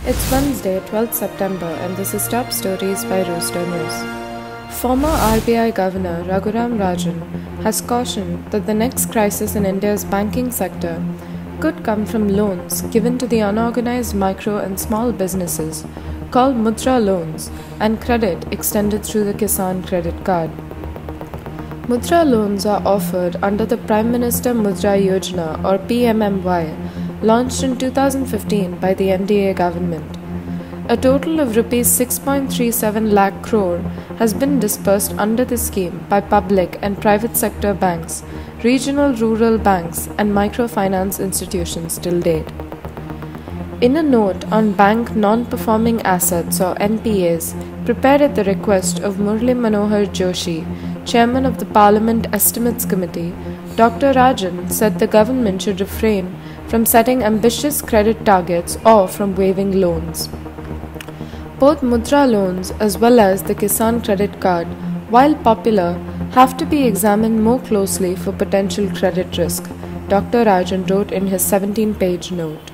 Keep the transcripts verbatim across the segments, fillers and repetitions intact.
It's Wednesday, twelfth September, and this is Top Stories by Rooster News. Former R B I Governor Raghuram Rajan has cautioned that the next crisis in India's banking sector could come from loans given to the unorganized micro and small businesses called Mudra loans and credit extended through the Kisan credit card. Mudra loans are offered under the Prime Minister Mudra Yojana or P M M Y, launched in two thousand fifteen by the N D A government. A total of rupees six point three seven lakh crore has been disbursed under the scheme by public and private sector banks, regional rural banks and microfinance institutions till date. In a note on bank non-performing assets or N P As prepared at the request of Murli Manohar Joshi, Chairman of the Parliament Estimates Committee, Doctor Rajan said the government should refrain from setting ambitious credit targets or from waiving loans. Both Mudra loans as well as the Kisan credit card, while popular, have to be examined more closely for potential credit risk, Doctor Rajan wrote in his seventeen-page note.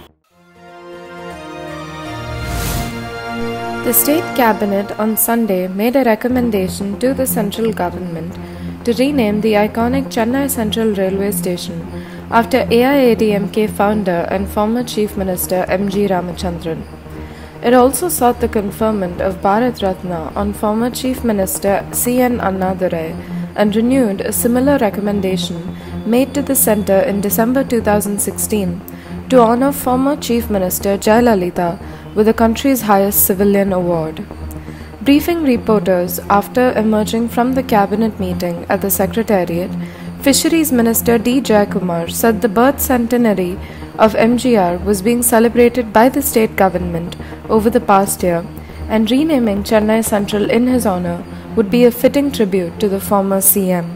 The State Cabinet on Sunday made a recommendation to the central government to rename the iconic Chennai Central Railway Station after A I A D M K founder and former Chief Minister M G Ramachandran. It also sought the conferment of Bharat Ratna on former Chief Minister C N Annadurai and renewed a similar recommendation made to the centre in December two thousand sixteen to honour former Chief Minister Jayalalitha with the country's highest civilian award. Briefing reporters after emerging from the cabinet meeting at the Secretariat, Fisheries Minister D. Jayakumar said the birth centenary of M G R was being celebrated by the state government over the past year, and renaming Chennai Central in his honour would be a fitting tribute to the former C M.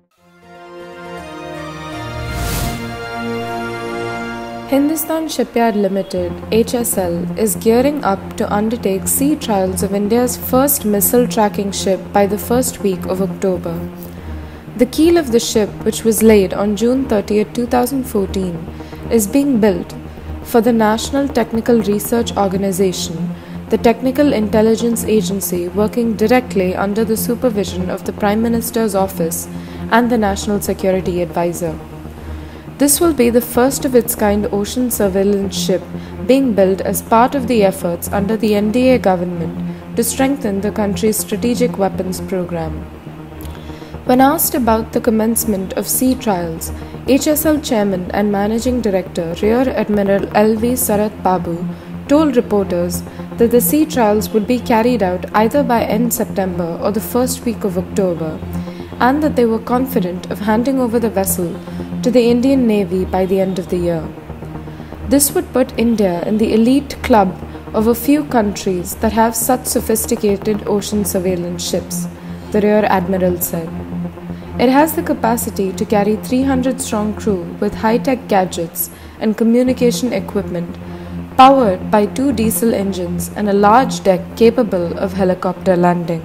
Hindustan Shipyard Limited (H S L) is gearing up to undertake sea trials of India's first missile tracking ship by the first week of October. The keel of the ship, which was laid on June thirtieth, two thousand fourteen, is being built for the National Technical Research Organisation, the technical intelligence agency working directly under the supervision of the Prime Minister's office and the National Security Advisor. This will be the first of its kind ocean surveillance ship being built as part of the efforts under the N D A government to strengthen the country's strategic weapons program. When asked about the commencement of sea trials, H S L Chairman and Managing Director Rear Admiral L V Sarath Babu told reporters that the sea trials would be carried out either by end September or the first week of October, and that they were confident of handing over the vessel to the Indian Navy by the end of the year. This would put India in the elite club of a few countries that have such sophisticated ocean surveillance ships, the Rear Admiral said. It has the capacity to carry three hundred strong crew with high-tech gadgets and communication equipment, powered by two diesel engines and a large deck capable of helicopter landing.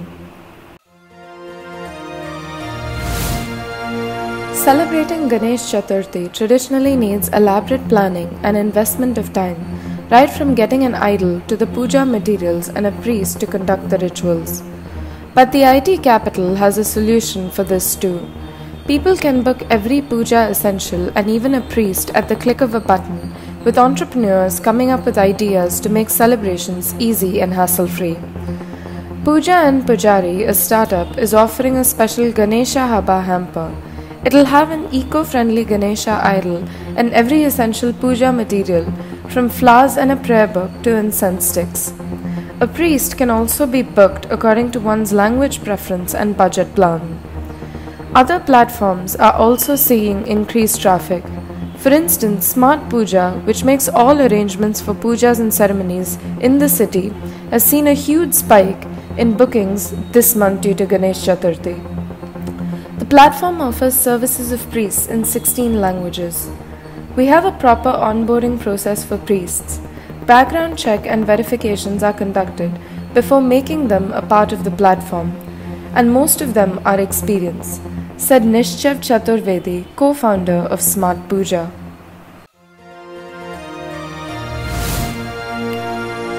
Celebrating Ganesh Chaturthi traditionally needs elaborate planning and investment of time, right from getting an idol to the puja materials and a priest to conduct the rituals. But the I T capital has a solution for this too. People can book every puja essential and even a priest at the click of a button, with entrepreneurs coming up with ideas to make celebrations easy and hassle-free. Puja and Pujari, a startup, is offering a special Ganesha Haba hamper. It'll have an eco-friendly Ganesha idol and every essential puja material, from flowers and a prayer book to incense sticks. A priest can also be booked according to one's language preference and budget plan. Other platforms are also seeing increased traffic. For instance, Smart Puja, which makes all arrangements for pujas and ceremonies in the city, has seen a huge spike in bookings this month due to Ganesh Chaturthi. The platform offers services of priests in sixteen languages. We have a proper onboarding process for priests. Background check and verifications are conducted before making them a part of the platform, and most of them are experienced, said Nishchev Chaturvedi, co-founder of Smart Puja.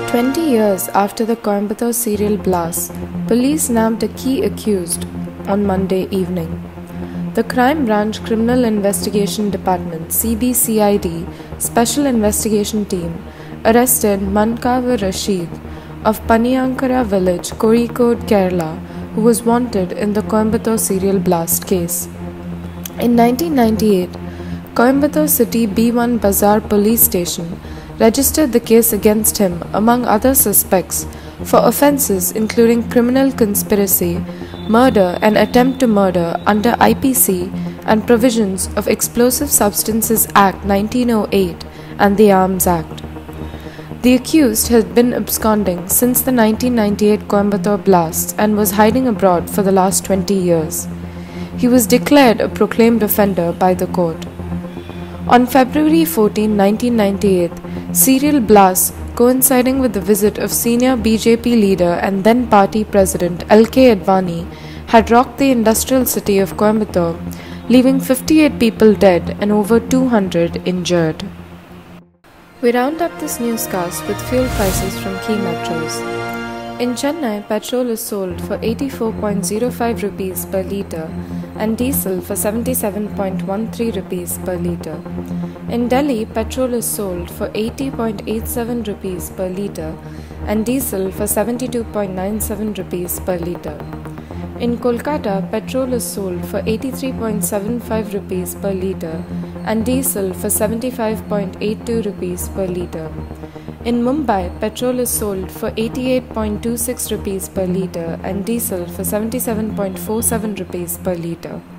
Twenty years after the Coimbatore serial blast, police nabbed a key accused on Monday evening. The Crime Branch Criminal Investigation Department C B C I D Special Investigation Team arrested Mankava Rashid of Paniyankara village, Kozhikode, Kerala, who was wanted in the Coimbatore serial blast case. In nineteen ninety-eight, Coimbatore City B one Bazaar Police Station registered the case against him, among other suspects, for offences including criminal conspiracy, murder and attempt to murder under I P C and provisions of Explosive Substances Act nineteen oh eight and the Arms Act. The accused had been absconding since the nineteen ninety-eight Coimbatore blasts and was hiding abroad for the last twenty years. He was declared a proclaimed offender by the court. On February fourteenth, nineteen ninety-eight, serial blasts coinciding with the visit of senior B J P leader and then party president L K Advani had rocked the industrial city of Coimbatore, leaving fifty-eight people dead and over two hundred injured. We round up this newscast with fuel prices from key metros. In Chennai, petrol is sold for eighty-four point zero five rupees per litre and diesel for seventy-seven point one three rupees per litre. In Delhi, petrol is sold for eighty point eight seven rupees per litre and diesel for seventy-two point nine seven rupees per litre. In Kolkata, petrol is sold for eighty-three point seven five rupees per litre and diesel for seventy-five point eight two rupees per litre. In Mumbai, petrol is sold for eighty-eight point two six rupees per litre and diesel for seventy-seven point four seven rupees per litre.